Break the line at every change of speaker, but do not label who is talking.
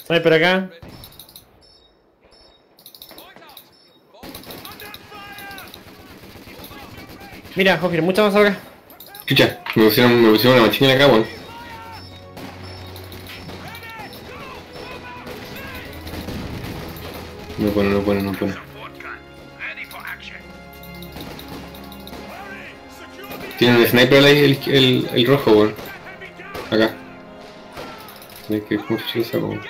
Sniper acá. Mira, Hofir, mucho más acá.
Chucha, me pusieron una machina acá, weón. No pone, no pone, no pone. Tiene un sniper ahí, el rojo, weón. Acá. Hay que cómo se saco, weón.